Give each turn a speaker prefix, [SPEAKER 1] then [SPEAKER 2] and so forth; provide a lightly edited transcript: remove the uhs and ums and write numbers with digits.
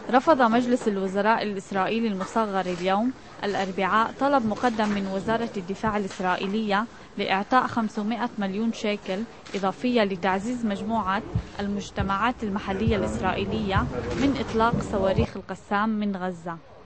[SPEAKER 1] رفض مجلس الوزراء الإسرائيلي المصغر اليوم الأربعاء طلب مقدم من وزارة الدفاع الإسرائيلية لإعطاء 500 مليون شيكل إضافية لتعزيز مجموعة المجتمعات المحلية الإسرائيلية من إطلاق صواريخ القسام من غزة.